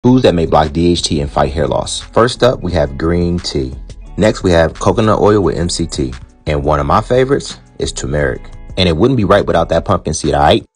Foods that may block DHT and fight hair loss. First up, we have green tea. Next, we have coconut oil with MCT. And one of my favorites is turmeric. And it wouldn't be right without that pumpkin seed, alright?